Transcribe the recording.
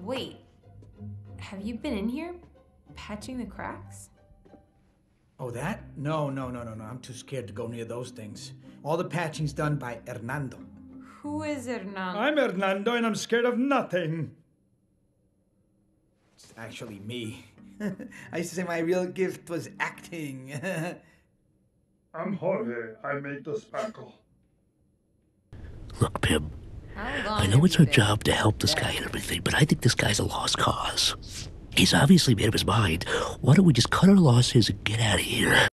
Wait, have you been in here patching the cracks? Oh, that? No. I'm too scared to go near those things. All the patching's done by Hernando. Who is Hernando? I'm Hernando and I'm scared of nothing. It's actually me. I used to say my real gift was acting. I'm Jorge. I made the spackle. Look, Pim, How long I know have it's you our been? job to help this guy and everything, but I think this guy's a lost cause. He's obviously made up his mind. Why don't we just cut our losses and get out of here?